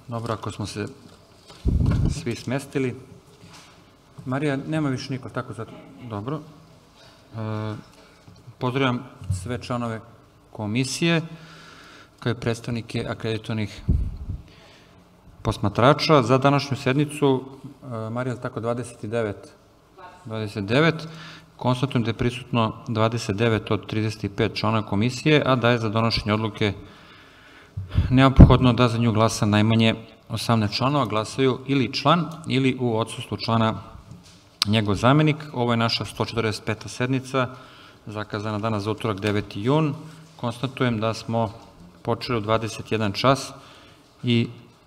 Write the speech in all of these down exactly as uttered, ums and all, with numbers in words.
Dobro, ako smo se svi smestili. Marija, nema više niko, tako zato? Dobro. Pozdravljam sve članove komisije, kao i predstavnike akreditovanih posmatrača. Za današnju sednicu, Marija, tako dvadeset devet, dvadeset devet, konstatujem da je prisutno dvadeset devet od trideset pet članova komisije, a da je za donošenje odluke neophodno da za nju glasa najmanje osamnaest članova, glasaju ili član ili u odsustvu člana njegov zamenik. Ovo je naša sto četrdeset peta sednica, zakazana danas za utorak deveti jun. Konstatujem da smo počeli u dvadeset jedan čas i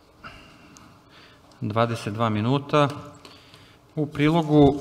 dvadeset dva minuta. U prilogu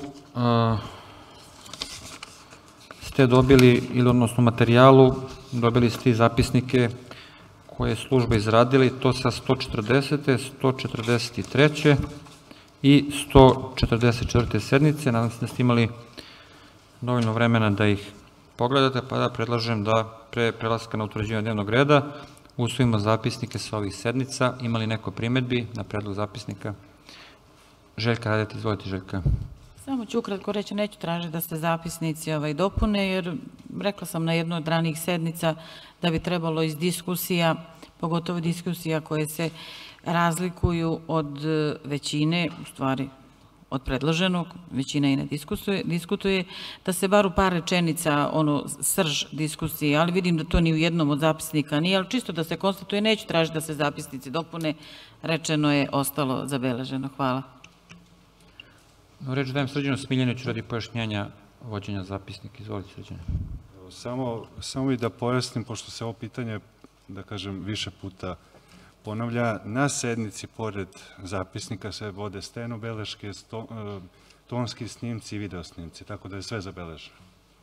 ste dobili, ili odnosno materijalu, dobili ste i zapisnike koje je služba izradila, to sa sto četrdesete, sto četrdeset treće i sto četrdeset četvrte sednice. Nadam se da ste imali dovoljno vremena da ih pogledate, pa da predlažem da pre prelaska na utvrđivanje dnevnog reda usvojimo zapisnike sa ovih sednica. Ima li neko primedbi na predlog zapisnika? Željka Radeta, izvolite Željka. Samo ću ukratko reći, neću tražiti da se zapisnici dopune, jer rekla sam na jednoj od ranijih sednica da bi trebalo iz diskusija, pogotovo diskusija koje se razlikuju od većine, u stvari od predloženog, većina i ne diskutuje, da se bar u par rečenica, ono, srž diskusije, ali vidim da to ni u jednom od zapisnika nije, ali čisto da se konstatuje, neću tražiti da se zapisnici dopune, rečeno je, ostalo zabeleženo. Hvala. Reč dajem Srđanu Smiljaniću radi pojašnjenja vođenja zapisnika. Izvolite, Srđane. Samo i da pojasnim, pošto se ovo pitanje, da kažem, više puta ponavlja, na sednici, pored zapisnika, se vode stenobeleške, tonski snimci i video snimci, tako da je sve zabeleženo.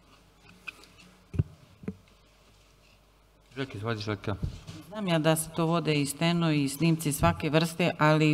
Željka, izvolite Željka. Znam ja da se to vode i steno i snimci svake vrste, ali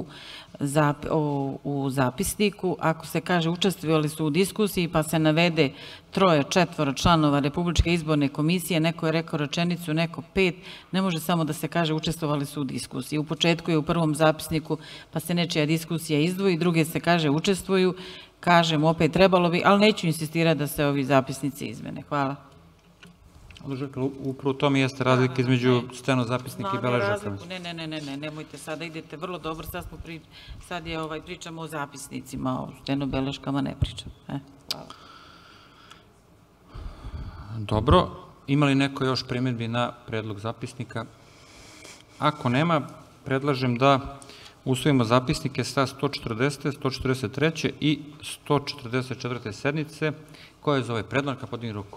u zapisniku, ako se kaže učestvovali su u diskusiji pa se navede troje, četvoro članova Republičke izborne komisije, neko je rekao rečenicu, neko pet, ne može samo da se kaže učestvovali su u diskusiji. U početku je u prvom zapisniku pa se nečija diskusija izdvoji, druge se kaže učestvuju, kažem opet trebalo bi, ali neću insistirati da se ovi zapisnici izmene. Hvala. Upravo u tome jeste razlika između steno zapisnika i beležaka. Ne, ne, ne, ne, nemojte sada, idete vrlo dobro, sad je pričamo o zapisnicima, o steno beleškama ne pričam. Hvala. Dobro, ima li neko još primjedbi na predlog zapisnika? Ako nema, predlažem da usvojimo zapisnike sa sto četrdesete, sto četrdeset treće i sto četrdeset četvrte sednice. Ko je za ovaj predlog? Neka podigni ruku.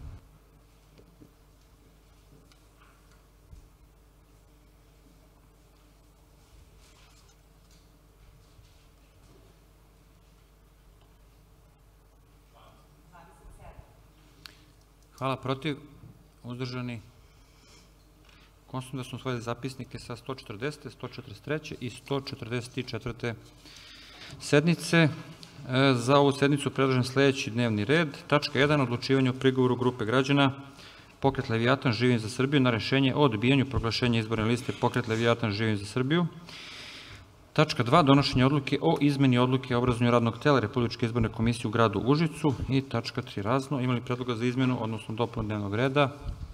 Hvala. Protiv? Uzdržani? Konstatujem da smo usvojili zapisnike sa sto četrdesete, sto četrdeset treće i sto četrdeset četvrte sednice. Za ovu sednicu predlažem sledeći dnevni red. Tačka jedan. Odlučivanje o prigovoru grupe građana Pokret Leviatan Živim za Srbiju na rešenje o odbijanju proglašenja izborne liste Pokret Leviatan Živim za Srbiju. Tačka dva. Donošenje odluke o izmeni odluke o obrazovanju radnog tela Republičke izborne komisije u gradu Užicu. I tačka tri. Razno. Ima li predloga za izmenu, odnosno dopunu dnevnog reda?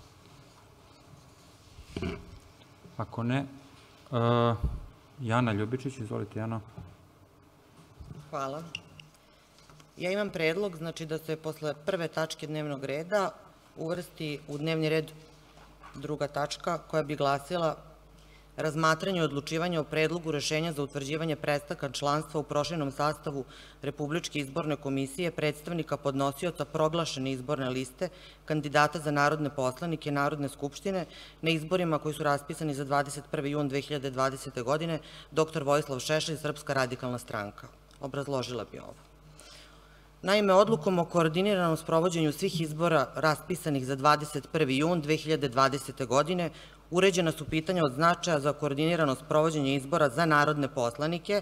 Ako ne, Jana Ljubičić, izvolite Jana. Hvala. Ja imam predlog, znači da se posle prve tačke dnevnog reda uvrsti u dnevni red druga tačka koja bi glasila razmatranje i odlučivanje o predlogu rešenja za utvrđivanje prestanka članstva u proširenom sastavu Republičke izborne komisije predstavnika podnosioca proglašene izborne liste kandidata za narodne poslanike Narodne skupštine na izborima koji su raspisani za dvadeset prvi jun dve hiljade dvadesete godine, doktor Vojislav Šešelj, Srpska radikalna stranka. Obrazložila bi ovo. Naime, odlukom o koordiniranom sprovođenju svih izbora raspisanih za dvadeset prvi jun dve hiljade dvadesete godine uređena su pitanja od značaja za koordinirano sprovođenje izbora za narodne poslanike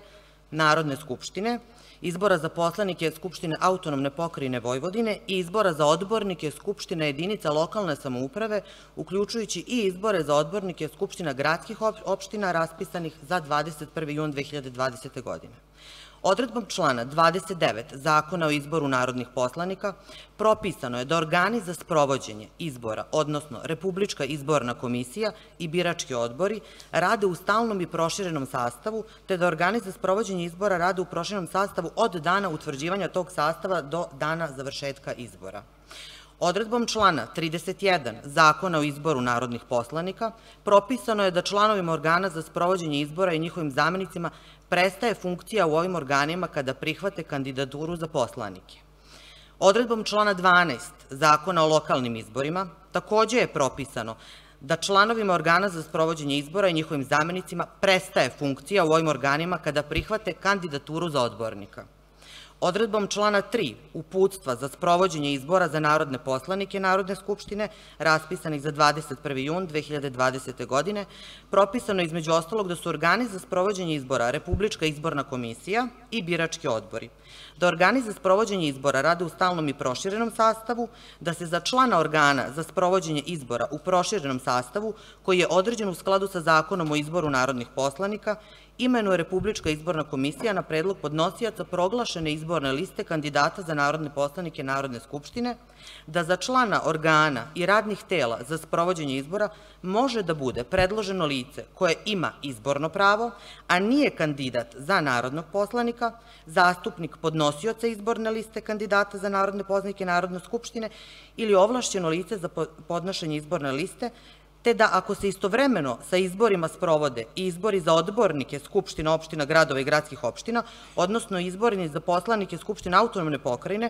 Narodne skupštine, izbora za poslanike Skupštine autonomne pokrajine Vojvodine i izbora za odbornike Skupštine jedinica lokalne samouprave, uključujući i izbore za odbornike Skupština gradskih opština raspisanih za dvadeset prvi jun dve hiljade dvadesete. godine. Odredbom člana dvadeset devet Zakona o izboru narodnih poslanika propisano je da organi za sprovođenje izbora, odnosno Republička izborna komisija i birački odbori, rade u stalnom i proširenom sastavu, te da organi za sprovođenje izbora rade u proširenom sastavu od dana utvrđivanja tog sastava do dana završetka izbora. Odredbom člana trideset jedan Zakona o izboru narodnih poslanika propisano je da članovima organa za sprovođenje izbora i njihovim zamenicima prestaje funkcija u ovim organima kada prihvate kandidaturu za poslanike. Odredbom člana dvanaest Zakona o lokalnim izborima takođe je propisano da članovima organa za sprovođenje izbora i njihovim zamenicima prestaje funkcija u ovim organima kada prihvate kandidaturu za odbornika. Odredbom člana tri Uputstva za sprovođenje izbora za narodne poslanike Narodne skupštine, raspisanih za dvadeset prvi jun dve hiljade dvadesete. godine, propisano je između ostalog da su organi za sprovođenje izbora Republička izborna komisija i birački odbori, da organi za sprovođenje izbora rade u stalnom i proširenom sastavu, da se za člana organa za sprovođenje izbora u proširenom sastavu, koji je određen u skladu sa Zakonom o izboru narodnih poslanika, imenuje Republička izborna komisija na predlog podnosijaca proglašene izborne liste kandidata za narodne poslanike Narodne skupštine, da za člana organa i radnih tela za sprovođenje izbora može da bude predloženo lice koje ima izborno pravo, a nije kandidat za narodnog poslanika, zastupnik podnosioca izborne liste kandidata za narodne poslanike Narodne skupštine ili ovlašćeno lice za podnošenje izborne liste, te da ako se istovremeno sa izborima sprovode i izbori za odbornike Skupština opština, gradova i gradskih opština, odnosno izbori za poslanike Skupštine autonomne pokrajine,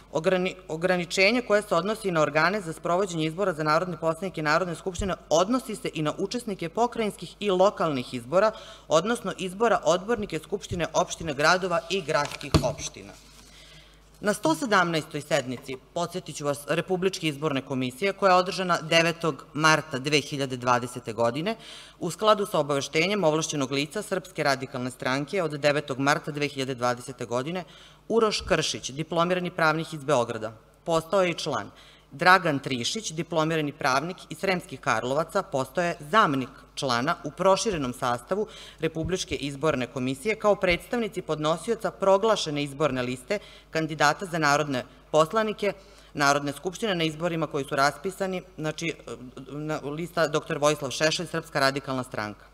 ograničenje koje se odnosi na organe za sprovođenje izbora za narodne poslanike Narodne skupštine odnosi se i na učesnike pokrajinskih i lokalnih izbora, odnosno izbora odbornike Skupštine opštine, gradova i gradskih opština. Na sto sedamnaestoj sednici, podsjetit ću vas, Republičke izborne komisije, koja je održana devetog marta dve hiljade dvadesete. godine, u skladu sa obaveštenjem ovlašćenog lica Srpske radikalne stranke od devetog marta dve hiljade dvadesete. godine, Uroš Kršić, diplomirani pravnik iz Beograda, postao je i član. Dragan Trišić, diplomirani pravnik iz Sremskih Karlovaca, postao je zamenik člana u proširenom sastavu Republičke izborne komisije kao predstavnici podnosioca proglašene izborne liste kandidata za narodne poslanike Narodne skupštine na izborima koji su raspisani, znači lista doktor Vojislav Šešelj, Srpska radikalna stranka.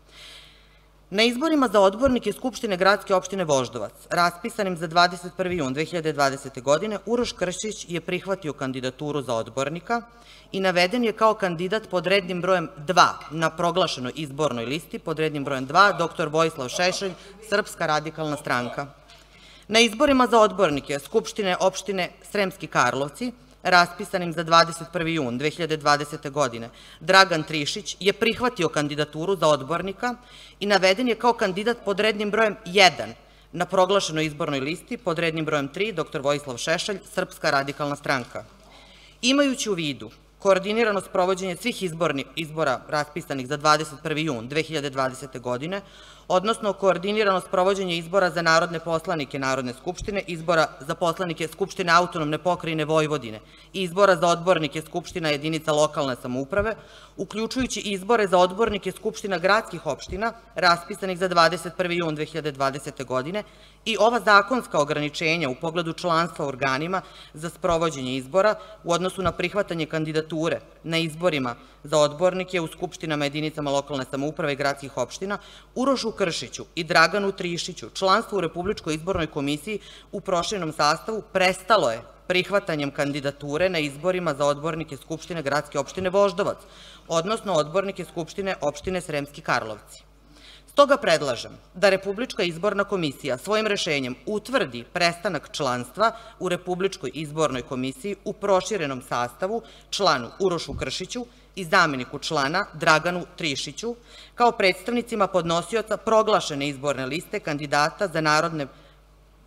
Na izborima za odbornike Skupštine gradske opštine Voždovac, raspisanim za dvadeset prvi jun dve hiljade dvadesete. godine, Uroš Kršić je prihvatio kandidaturu za odbornika i naveden je kao kandidat pod rednim brojem dva na proglašenoj izbornoj listi, pod rednim brojem dva, doktor Vojislav Šešelj, Srpska radikalna stranka. Na izborima za odbornike Skupštine opštine Sremski Karlovci, raspisanim za dvadeset prvi jun dve hiljade dvadesete. godine, Dragan Trišić je prihvatio kandidaturu za odbornika i naveden je kao kandidat pod rednim brojem jedan na proglašenoj izbornoj listi, pod rednim brojem tri, doktor Vojislav Šešelj, Srpska radikalna stranka. Imajući u vidu koordinirano sprovođenje svih izbora raspisanih za dvadeset prvi jun dve hiljade dvadesete. godine, odnosno koordinirano sprovođenje izbora za narodne poslanike Narodne skupštine, izbora za poslanike Skupštine autonomne pokrajine Vojvodine i izbora za odbornike Skupština jedinica lokalne samouprave, uključujući izbore za odbornike Skupština gradskih opština, raspisanih za dvadeset prvi jun dve hiljade dvadesete. godine, i ova zakonska ograničenja u pogledu članstva u organima za sprovođenje izbora u odnosu na prihvatanje kandidature na izborima za odbornike u skupštinama jedinicama lokalne samouprave i gradskih opština, Urošu Kršiću i Draganu Trišiću članstvo u Republičkoj izbornoj komisiji u proširenom sastavu prestalo je prihvatanjem kandidature na izborima za odbornike Skupštine gradske opštine Voždovac, odnosno odbornike Skupštine opštine Sremski Karlovci. Stoga predlažem da Republička izborna komisija svojim rešenjem utvrdi prestanak članstva u Republičkoj izbornoj komisiji u proširenom sastavu članu Urošu Kršiću i zameniku člana Draganu Trišiću kao predstavnicima podnosioca proglašene izborne liste kandidata za narodne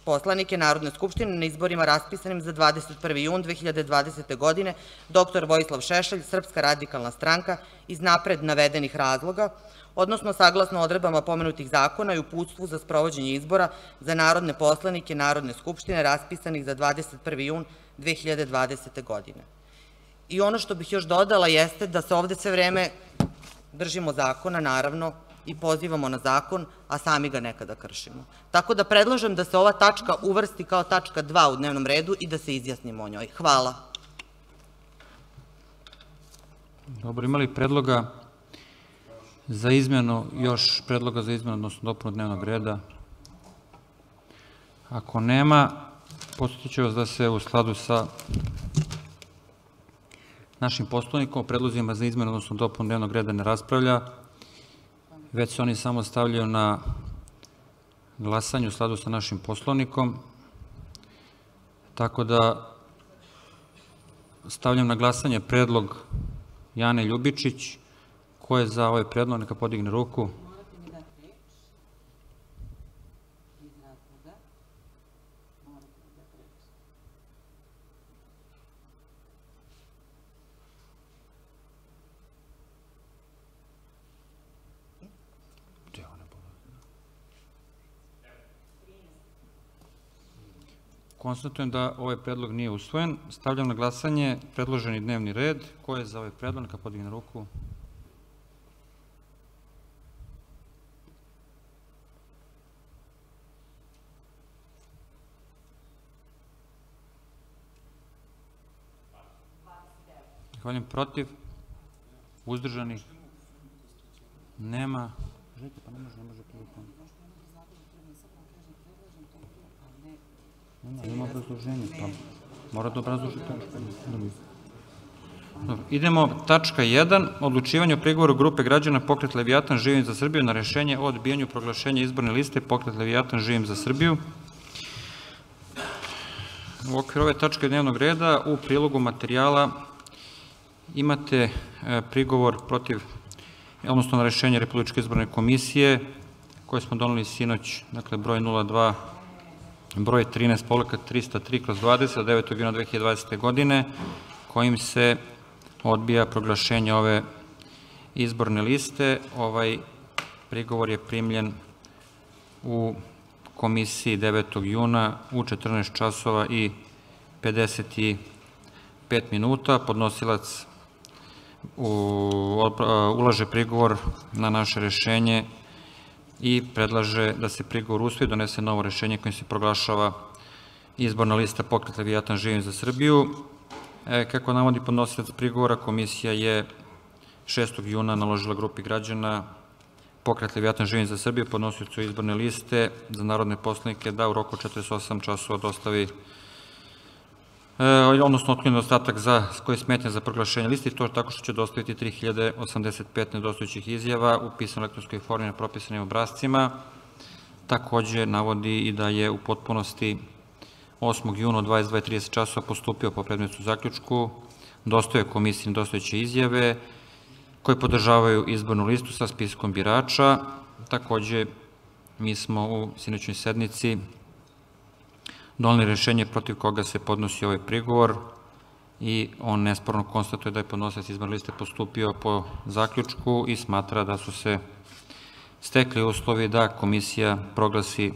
poslanike Narodne skupštine na izborima raspisanim za dvadeset prvi jun dve hiljade dvadesete godine doktor Vojislav Šešelj, Srpska radikalna stranka, iz napred navedenih razloga, odnosno saglasno odredbama pomenutih zakona i uputstvu za sprovođenje izbora za narodne poslanike Narodne skupštine raspisanih za dvadeset prvi jun dve hiljade dvadesete godine. I ono što bih još dodala jeste da se ovde sve vreme držimo zakona, naravno, i pozivamo na zakon, a sami ga nekada kršimo. Tako da predlažem da se ova tačka uvrsti kao tačka dva u dnevnom redu i da se izjasnimo o njoj. Hvala. Dobro, imali predloga za izmenu, još predloga za izmenu, odnosno dopunu dnevnog reda? Ako nema, podsjetit ću vas da se u skladu sa našim Poslovnikom o predlozima za izmenu, odnosno dopunu dnevnog reda ne raspravlja, već se oni samo stavljaju na glasanje u skladu sa našim Poslovnikom. Tako da stavljam na glasanje predlog Jane Ljubičić. Ko je za ovaj predlog, neka podigne ruku. Konstatujem da ovaj predlog nije usvojen. Stavljam na glasanje predloženi dnevni red. Ko je za ovaj predlog, neka podigne ruku. Zahvaljujem. Protiv? Uzdržanih? Nema. Pa ne može, ne može prilikom. Ima obrazloženje, pa mora da obrazložite. Idemo, tačka jedan, odlučivanje o prigovoru grupe građana Pokret Leviatan živim za Srbiju na rešenje o odbijanju proglašenja izborne liste Pokret Leviatan živim za Srbiju. U okviru ove tačke dnevnog reda u prilogu materijala imate prigovor protiv, odnosno na rešenje Republičke izborne komisije koje smo doneli sinoć, dakle broj nula dva broj trinaest povlaka trista tri kroz dvadeset od devetog juna dve hiljade dvadesete godine, kojim se odbija proglašenje ove izborne liste. Ovaj prigovor je primljen u komisiji devetog juna u četrnaest časova i pedeset pet minuta. Podnosilac ulaže prigovor na naše rešenje i predlaže da se prigovor usvoji, donese novo rešenje kojim se proglašava izborna lista Pokret Leviatan živim za Srbiju. Kako navodi podnosilac prigovora, komisija je šestog juna naložila grupi građana Pokret Leviatan živim za Srbiju, podnosiocu izborne liste za narodne poslanike, da u roku četrdeset osam časova dostavi, odnosno otkloni nedostatak koji smetnja za proglašenje listi, to tako što će dostaviti tri hiljade osamdeset pet nedostajućih izjava u pisanoj elektronskoj formi na propisanim obrascima. Takođe navodi i da je u potpunosti osmog juna od dvadeset dva i trideset časova postupio po predmetu zaključku, dostavio komisiji nedostajuće izjave koje podržavaju izbornu listu sa spiskom birača. Takođe, mi smo u sinoćnoj sednici doneli rešenje protiv koga se podnosi ovaj prigovor i on nesporno konstatuje da je podnosilac izborne liste postupio po zaključku i smatra da su se stekli uslovi da komisija proglasi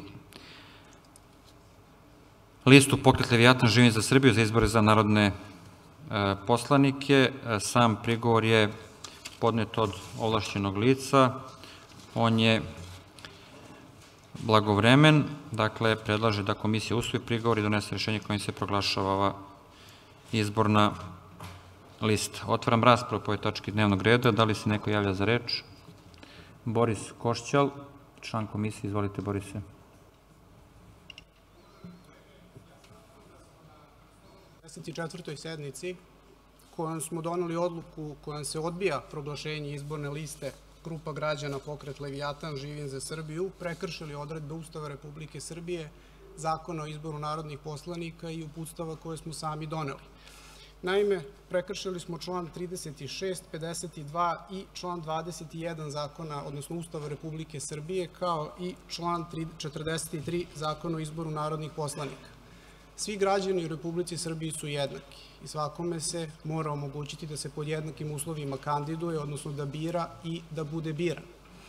listu Pokret Leviatan živim za Srbiju za izbore za narodne poslanike. Sam prigovor je podnet od ovlašćenog lica. On je blagovremen, dakle, predlaže da komisija usvoji prigovor i donese rešenje kojim se proglašava ova izborna lista. Otvaram raspravu po ovoj tački dnevnog reda. Da li se neko javlja za reč? Boris Košćal, član komisije. Izvolite, Borise. dvadeset četvrtoj sednici kojom smo doneli odluku kojom se odbija proglašenje izborne liste grupa građana Pokret Leviatan živim za Srbiju, prekršili odredbe Ustava Republike Srbije, Zakona o izboru narodnih poslanika i uputstava koje smo sami doneli. Naime, prekršili smo član trideset šest, pedeset dva i član dvadeset jedan zakona, odnosno Ustava Republike Srbije, kao i član četrdeset tri zakona o izboru narodnih poslanika. Svi građani u Republici Srbiji su jednaki i svakome se mora omogućiti da se pod jednakim uslovima kandiduje, odnosno da bira i da bude biran.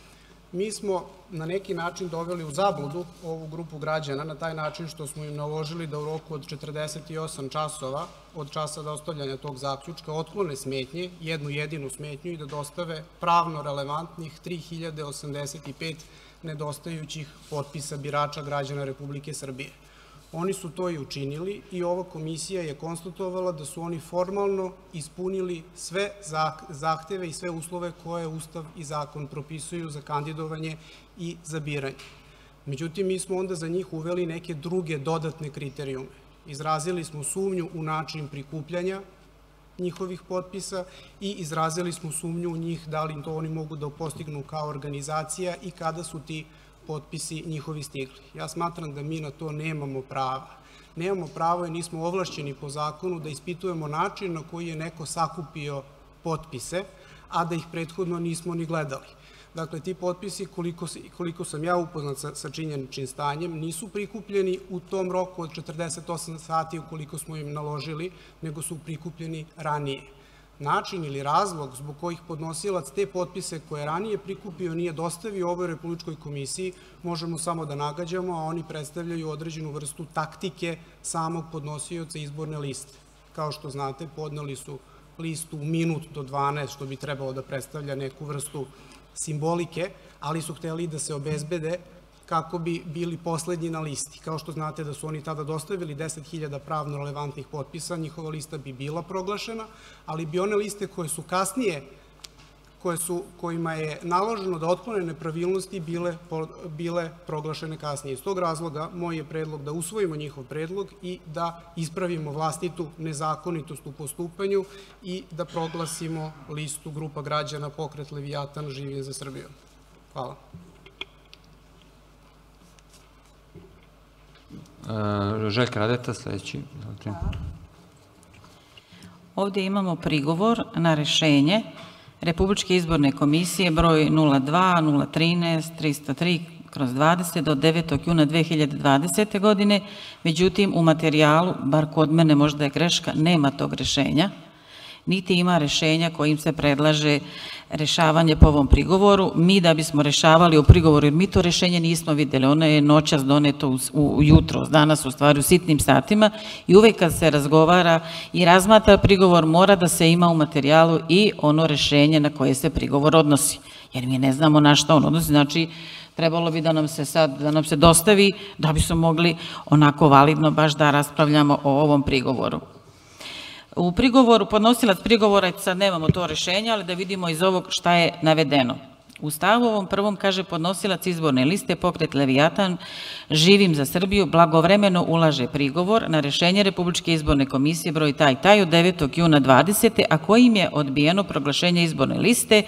Mi smo na neki način doveli u zabludu ovu grupu građana na taj način što smo im naložili da u roku od četrdeset osam časova od časa dostavljanja tog zaključka otklone smetnje, jednu jedinu smetnju i da dostave pravno relevantnih tri hiljade osamdeset pet nedostajućih potpisa birača građana Republike Srbije. Oni su to i učinili i ova komisija je konstatovala da su oni formalno ispunili sve zahteve i sve uslove koje Ustav i zakon propisuju za kandidovanje i za biranje. Međutim, mi smo onda za njih uveli neke druge dodatne kriterijume. Izrazili smo sumnju u način prikupljanja njihovih potpisa i izrazili smo sumnju u njih da li to oni mogu da postignu kao organizacija i kada su ti potpisi njihovi stigli. Ja smatram da mi na to nemamo prava. Nemamo pravo i nismo ovlašćeni po zakonu da ispitujemo način na koji je neko sakupio potpise, a da ih prethodno nismo ni gledali. Dakle, ti potpisi, koliko sam ja upoznat sa činjeničnim stanjem, nisu prikupljeni u tom roku od četrdeset osam sati ukoliko smo im naložili, nego su prikupljeni ranije. Način ili razlog zbog kojih podnosilac te potpise koje je ranije prikupio nije dostavio ovoj Republičkoj komisiji, možemo samo da nagađamo, a oni predstavljaju određenu vrstu taktike samog podnosioca izborne liste. Kao što znate, podneli su listu u minut do dvanaest, što bi trebalo da predstavlja neku vrstu simbolike, ali su hteli da se obezbede kako bi bili poslednji na listi. Kao što znate da su oni tada dostavili deset hiljada pravno relevantnih potpisa, njihova lista bi bila proglašena, ali bi one liste koje su kasnije, kojima je naloženo da otklone nepravilnosti, bile proglašene kasnije. Iz tog razloga moj je predlog da usvojimo njihov predlog i da ispravimo vlastitu nezakonitost u postupanju i da proglasimo listu grupa građana Pokret Levijatan Živim za Srbiju. Hvala. Željka Radeta, sledeći. Ovdje imamo prigovor na rešenje Republičke izborne komisije broj nula dva nula trinaest trista tri kroz dvadeset do devetog juna dve hiljade dvadesete. godine, međutim u materijalu, bar kod mene možda je greška, nema tog rešenja, niti ima rešenja kojim se predlaže rešavanje po ovom prigovoru. Mi da bismo rešavali o prigovoru, jer mi to rešenje nismo videli, ono je noćas doneto ujutro, danas u stvari u sitnim satima i uvek kad se razgovara i razmatra prigovor mora da se ima u materijalu i ono rešenje na koje se prigovor odnosi, jer mi ne znamo na šta on odnosi, znači trebalo bi da nam se sad, da nam se dostavi da bismo mogli onako validno baš da raspravljamo o ovom prigovoru. U prigovoru, podnosilac prigovora, sad nemamo to rešenje, ali da vidimo iz ovog šta je navedeno. U stavu ovom prvom kaže podnosilac izborne liste Pokret Levijatan Živim za Srbiju blagovremeno ulaže prigovor na rešenje Republičke izborne komisije broj taj taj od devetog juna dvadesete. a kojim je odbijeno proglašenje izborne liste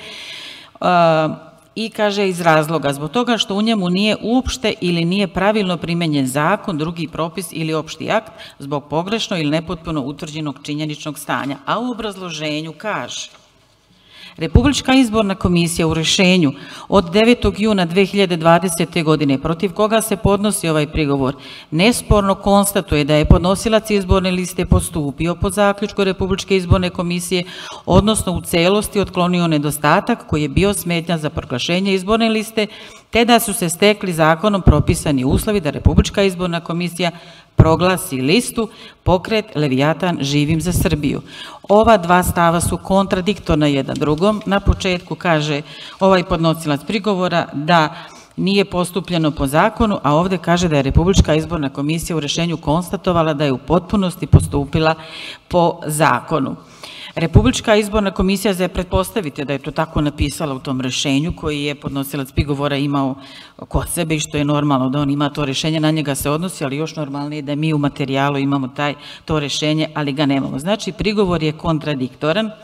i kaže iz razloga zbog toga što u njemu nije uopšte ili nije pravilno primenjen zakon, drugi propis ili opšti akt zbog pogrešno ili nepotpuno utvrđenog činjeničnog stanja. A u obrazloženju kaže Republička izborna komisija u rešenju od devetog juna dve hiljade dvadesete. godine protiv koga se podnosi ovaj prigovor nesporno konstatuje da je podnosilac izborne liste postupio po zaključku Republičke izborne komisije, odnosno u celosti otklonio nedostatak koji je bio smetnja za proglašenje izborne liste, te da su se stekli zakonom propisani uslovi da Republička izborna komisija proglasi listu Pokret Levijatan Živim za Srbiju. Ova dva stava su kontradiktorna jedan drugom. Na početku kaže ovaj podnosilac prigovora da nije postupljeno po zakonu, a ovde kaže da je Republička izborna komisija u rešenju konstatovala da je u potpunosti postupila po zakonu. Republička izborna komisija, za pretpostaviti da je to tako napisala u tom rešenju koji je podnosilac prigovora imao kod sebe i što je normalno da on ima to rešenje, na njega se odnosi, ali još normalnije da mi u materijalu imamo taj, to rešenje, ali ga nemamo. Znači, prigovor je kontradiktoran.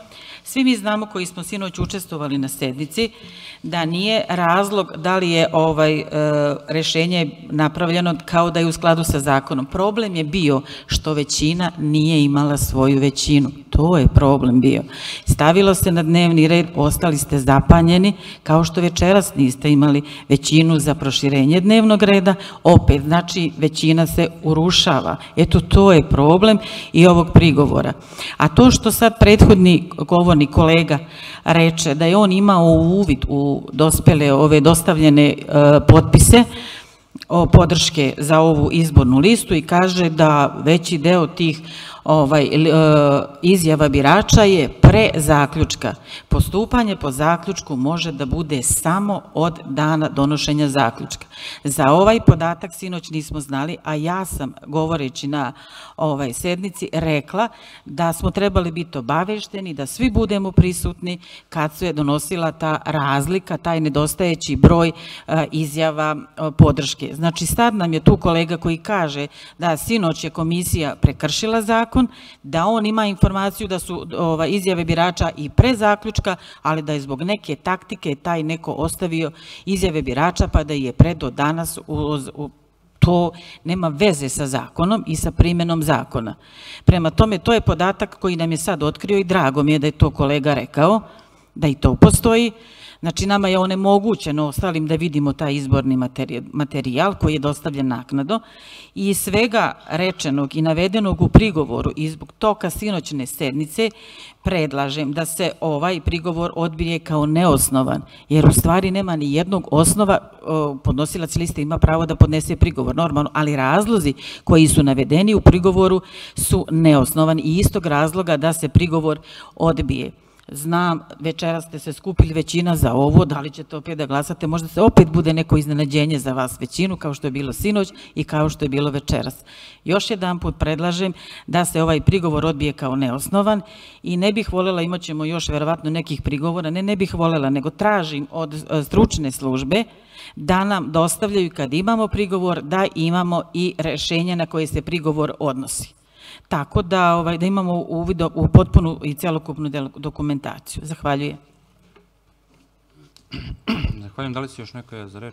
Svi mi znamo koji smo sinoć učestvovali na sednici da nije razlog da li je ovaj rešenje napravljeno kao da je u skladu sa zakonom. Problem je bio što većina nije imala svoju većinu. To je problem bio. Stavilo se na dnevni red, ostali ste zapanjeni, kao što večeras niste imali većinu za proširenje dnevnog reda, opet, znači većina se urušava. Eto, to je problem i ovog prigovora. A to što sad prethodni govorni kolega reče da je on imao uvid u dospele ove dostavljene potpise o podrške za ovu izbornu listu i kaže da veći deo tih ovaj, izjava birača je pre zaključka. Postupanje po zaključku može da bude samo od dana donošenja zaključka. Za ovaj podatak sinoć nismo znali, a ja sam, govoreći na ovaj sednici, rekla da smo trebali biti obavešteni, da svi budemo prisutni kad se donosila ta razlika, taj nedostajeći broj izjava podrške. Znači, sad nam je tu kolega koji kaže da sinoć je komisija prekršila zakon, da on ima informaciju da su izjave birača i pre zaključka, ali da je zbog neke taktike taj neko ostavio izjave birača pa da je predo danas, to nema veze sa zakonom i sa primenom zakona. Prema tome, to je podatak koji nam je sad otkrio i drago mi je da je to kolega rekao, da i to postoji. Znači, nama je onemogućeno ostalim da vidimo taj izborni materijal koji je dostavljen naknadno i svega rečenog i navedenog u prigovoru i zbog toka sinoćne sednice predlažem da se ovaj prigovor odbije kao neosnovan, jer u stvari nema ni jednog osnova, podnosilac liste ima pravo da podnese prigovor, normalno, ali razlozi koji su navedeni u prigovoru su neosnovani i istog razloga da se prigovor odbije. Znam, večera ste se skupili većina za ovo, da li ćete opet da glasate, možda se opet bude neko iznenađenje za vas većinu, kao što je bilo sinoć i kao što je bilo večeras. Još jedan put predlažem da se ovaj prigovor odbije kao neosnovan i ne bih voljela, imat ćemo još verovatno nekih prigovora, ne ne bih voljela, nego tražim od stručne službe da nam dostavljaju kad imamo prigovor, da imamo i rešenje na koje se prigovor odnosi. Tako da imamo uvid u potpunu i celokupnu dokumentaciju. Zahvaljujem. Zahvaljujem. Da li se još neko je za reč?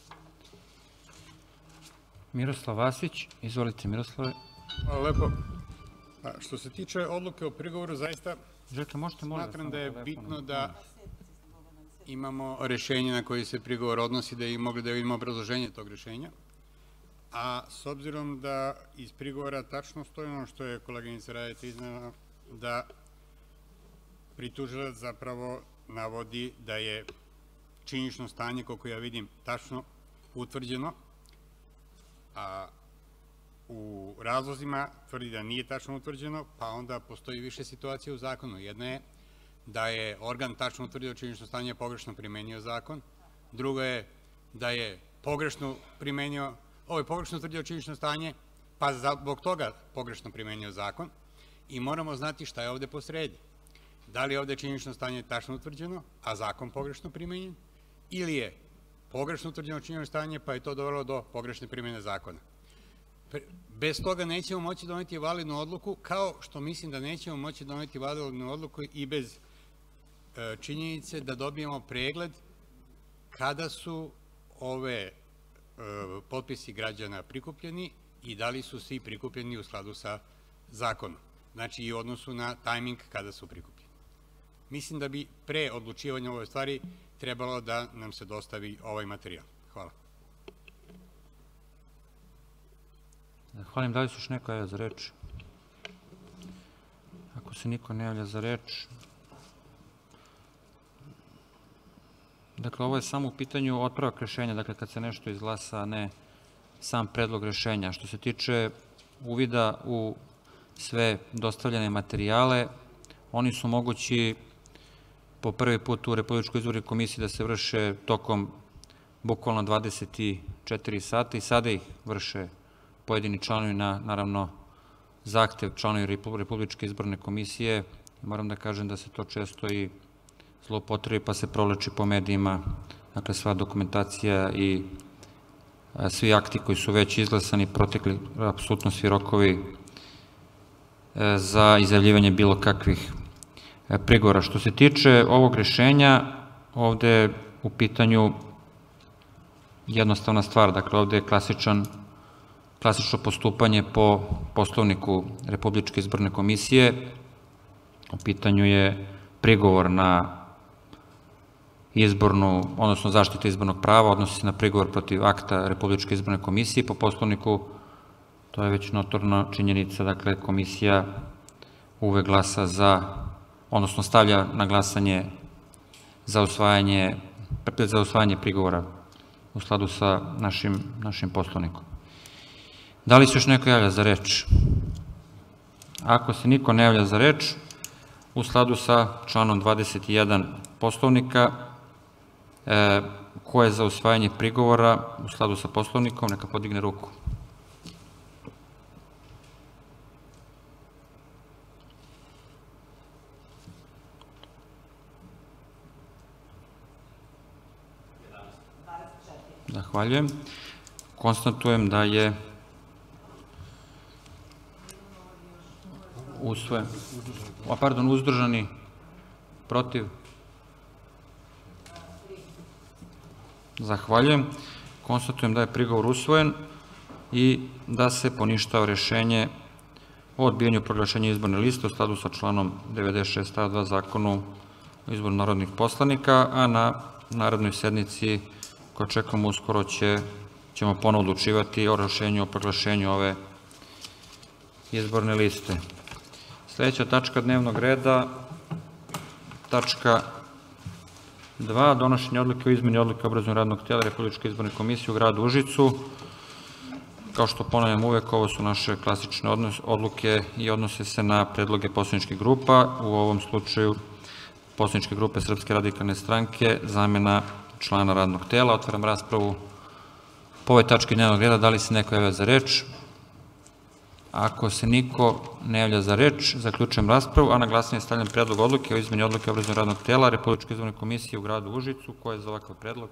Miroslav Vasić. Izvolite, Miroslave. Hvala lepo. Što se tiče odluke o prigovoru, zaista smatram da je bitno da imamo rešenje na koje se prigovor odnosi, da i mogli da vidimo obrazloženje tog rešenja. A s obzirom da iz prigovora tačno stoji ono što je koleginica Radeta iznala, da pritužilac zapravo navodi da je činjenično stanje, koliko ja vidim, tačno utvrđeno, a u razlozima tvrdi da nije tačno utvrđeno, pa onda postoji više situacija u zakonu. Jedna je da je organ tačno utvrdio činjenično stanje, pogrešno primenio zakon. Druga je da je pogrešno primenio Ovo je pogrešno utvrdio činjenično stanje, pa zbog toga pogrešno primenio zakon i moramo znati šta je ovde posredi. Da li je ovde činjenično stanje tačno utvrđeno, a zakon pogrešno primenjen, ili je pogrešno utvrđeno činjenično stanje, pa je to dovelo do pogrešne primene zakona. Bez toga nećemo moći doneti validnu odluku, kao što mislim da nećemo moći doneti validnu odluku i bez činjenice da dobijemo pregled kada su ove potpisi građana prikupljeni i da li su svi prikupljeni u skladu sa zakonom. Znači i u odnosu na tajming kada su prikupljeni. Mislim da bi pre odlučivanja ove stvari trebalo da nam se dostavi ovaj materijal. Hvala. Zahvaljujem. Da li se još neko javlja za reč? Ako se niko ne javlja za reč, dakle, ovo je samo u pitanju otpravak rešenja, dakle, kad se nešto izglasa, a ne sam predlog rešenja. Što se tiče uvida u sve dostavljene materijale, oni su mogući po prvi put u Republičkoj izbornoj komisiji da se vrše tokom bukvalno dvadeset četiri sata i sada ih vrše pojedini članovi na, naravno, zahtev članovi Republičke izborne komisije. Moram da kažem da se to često i zloupotrebi pa se provlači po medijima, dakle sva dokumentacija i svi akti koji su već izglasani, protekli apsolutno svi rokovi za izjavljivanje bilo kakvih prigovora. Što se tiče ovog rešenja, ovde je u pitanju jednostavna stvar, dakle ovde je klasičan, klasično postupanje po Poslovniku Republičke izborne komisije. U pitanju je prigovor na izbornu, odnosno zaštitu izbornog prava, odnosi se na prigovor protiv akta Republičke izborne komisije. Po Poslovniku to je već notorna činjenica, dakle komisija uvek glasa za, odnosno stavlja na glasanje za usvajanje, za usvajanje prigovora u skladu sa našim, našim Poslovnikom. Da li se još neko javlja za reč? Ako se niko ne javlja za reč, u skladu sa članom dvadeset jedan Poslovnika, e, ko je za usvajanje prigovora u skladu sa Poslovnikom, neka podigne ruku. Zahvaljujem. Konstatujem da je usvojen, a pardon, uzdržani, protiv. Zahvaljujem. Konstatujem da je prigovor usvojen i da se poništava rešenje o odbijanju proglašenja izborne liste u skladu sa članom devedeset šest stav dva Zakonu o izboru narodnih poslanika, a na narednoj sednici koju čekamo uskoro će, ćemo ponovo odlučivati o rešenju o proglašenju ove izborne liste. Sljedeća tačka dnevnog reda, tačka dva, donošenje odluke o izmeni odluke o obrazovanju radnog tela Republičke izborne komisije u gradu Užicu. Kao što ponavljam uvek, ovo su naše klasične odluke i odnose se na predloge poslaničkih grupa, u ovom slučaju poslaničke grupe Srpske radikalne stranke, zamena člana radnog tela. Otvaram raspravu po ovoj tački dnevnog reda. Da li se neko javlja za reč? Ako se niko ne javlja za reč, zaključujem raspravu, a na glasanje stavljam predlog odluke o izmeni odluke o obrazovanju radnog tela Republičke izborne komisije u gradu Užicu. Ko je za ovakav predlog?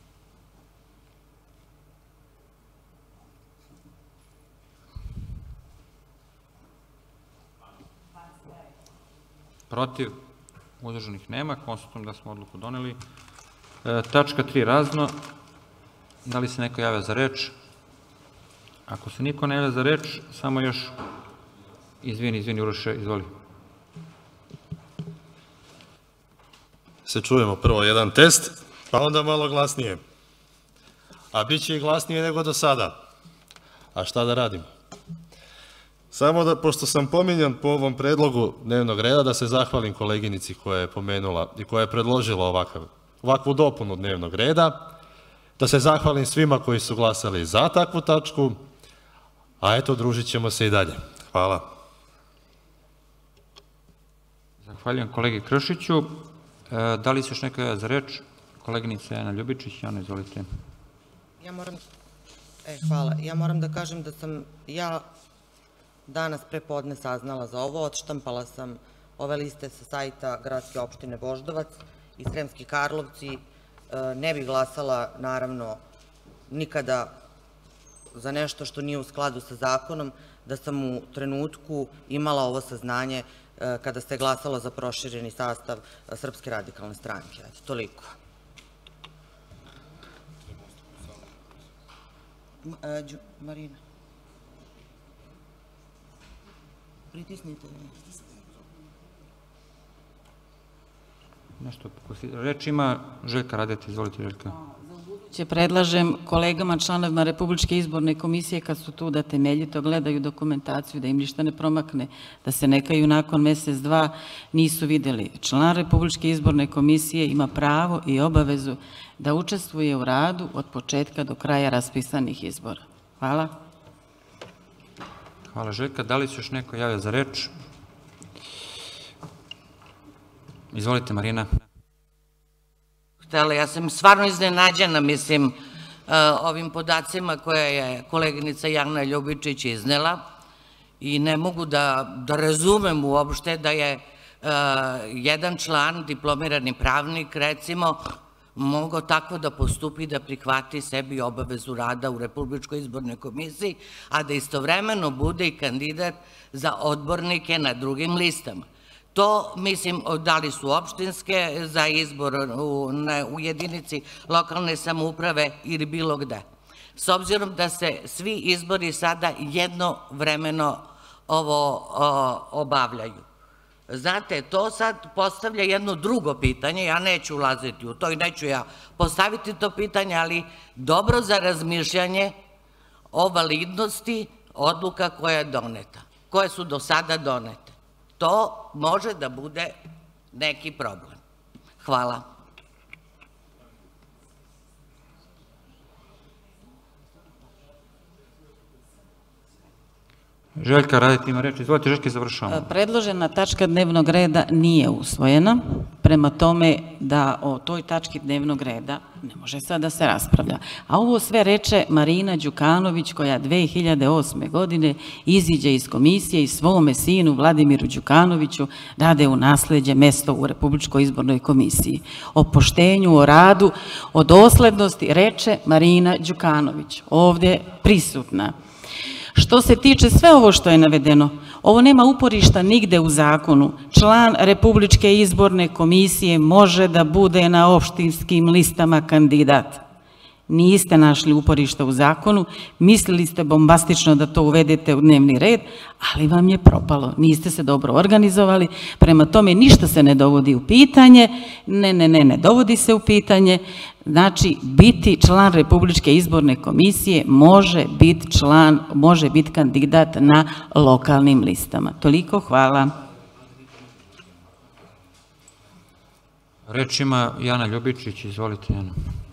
Protiv? Uzdržanih nema. Konstatujem da smo odluku doneli. Tačka tri, razno. Da li se neko javlja za reč? Ako se niko ne javlja za reč, samo još, izvini, izvini, Uroše, izvoli. Se čujemo prvo jedan test, pa onda malo glasnije. A bit će i glasnije nego do sada. A šta da radim? Samo da, pošto sam pominjan po ovom predlogu dnevnog reda, da se zahvalim koleginici koja je pomenula i koja je predložila ovakav, ovakvu dopunu dnevnog reda, da se zahvalim svima koji su glasali za takvu tačku, a eto, družit ćemo se i dalje. Hvala. Zahvaljujem kolegi Kršiću. Da li se još neko javlja za reč? Koleginica Jana Ljubičić, Jana, izvolite. Ja moram, e, hvala, ja moram da kažem da sam ja danas prepodne saznala za ovo, odštampala sam ove liste sa sajta Gradske opštine Voždovac i Sremski Karlovci. Ne bih glasala, naravno, nikada za nešto što nije u skladu sa zakonom, da sam u trenutku imala ovo saznanje kada se glasalo za prošireni sastav Srpske radikalne stranke. Eto, toliko. Marina. Pritisnite. Nešto, reč ima Željka Radeta, izvolite Željka. Će predlažem kolegama članovima Republičke izborne komisije kad su tu da temeljito gledaju dokumentaciju, da im ništa ne promakne, da se nekaju nakon mesec, dva nisu videli. Član Republičke izborne komisije ima pravo i obavezu da učestvuje u radu od početka do kraja raspisanih izbora. Hvala. Hvala Željka. Da li se još neko javlja za reč? Izvolite, Marina. Htela, ja sam stvarno iznenađena, mislim, ovim podacima koje je koleginica Jana Ljubičić iznela i ne mogu da razumem uopšte da je jedan član, diplomirani pravnik, recimo, mogao tako da postupi, da prihvati sebi obavezu rada u Republičkoj izbornoj komisiji, a da istovremeno bude i kandidat za odbornike na drugim listama. To, mislim, da li su opštinske za izbor u jedinici lokalne samouprave ili bilo gde. S obzirom da se svi izbori sada jednovremeno ovo obavljaju. Znate, to sad postavlja jedno drugo pitanje, ja neću ulaziti u to i neću ja postaviti to pitanje, ali dobro za razmišljanje o validnosti odluka koja je doneta, koje su do sada donete. To može da bude neki problem. Hvala. Željka Radeta ima reč. Izvolite, Željka, završavamo. Predložena tačka dnevnog reda nije usvojena, prema tome da o toj tački dnevnog reda ne može sad da se raspravlja. A ovo sve reče Marina Đukanović, koja dve hiljade osme godine iziđe iz komisije i svome sinu Vladimiru Đukanoviću rade u nasleđe mesto u Republičkoj izbornoj komisiji. O poštenju, o radu, o doslednosti reče Marina Đukanović, ovde prisutna. Što se tiče sve ovo što je navedeno, ovo nema uporišta nigde u zakonu. Član Republičke izborne komisije može da bude na opštinskim listama kandidat. Niste našli uporišta u zakonu, mislili ste bombastično da to uvedete u dnevni red, ali vam je propalo. Niste se dobro organizovali, prema tome ništa se ne dovodi u pitanje, ne, ne, ne, ne dovodi se u pitanje. Znači, biti član Republičke izborne komisije može biti član, može biti kandidat na lokalnim listama. Toliko, hvala. Reč ima Jana Ljubičić, izvolite, Jana.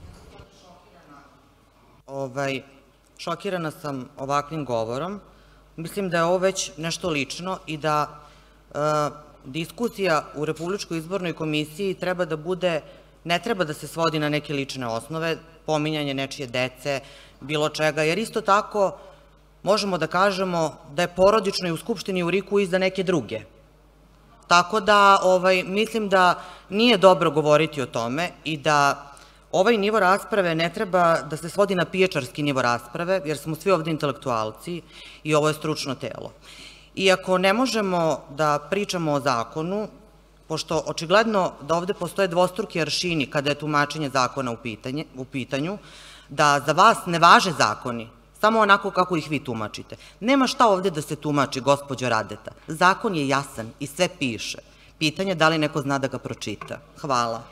Šokirana sam ovakvim govorom. Mislim da je ovo već nešto lično i da diskusija u Republičkoj izbornoj komisiji treba da bude, ne treba da se svodi na neke lične osnove, pominjanje nečije dece, bilo čega, jer isto tako možemo da kažemo da je porodično i u Skupštini u Riku i za neke druge. Tako da mislim da nije dobro govoriti o tome i da ovaj nivo rasprave ne treba da se svodi na pijačarski nivo rasprave, jer smo svi ovde intelektualci i ovo je stručno telo. Iako ne možemo da pričamo o zakonu, pošto očigledno da ovde postoje dvostruki aršini kada je tumačenje zakona u pitanju, da za vas ne važe zakoni, samo onako kako ih vi tumačite. Nema šta ovde da se tumači, gospođo Radeta. Zakon je jasan i sve piše. Pitanje je da li neko zna da ga pročita. Hvala.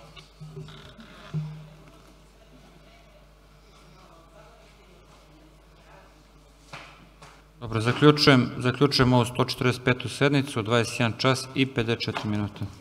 Dobro, zaključujem ovu sto četrdeset petu sednicu, dvadeset jedan čas i pedeset četiri minuta.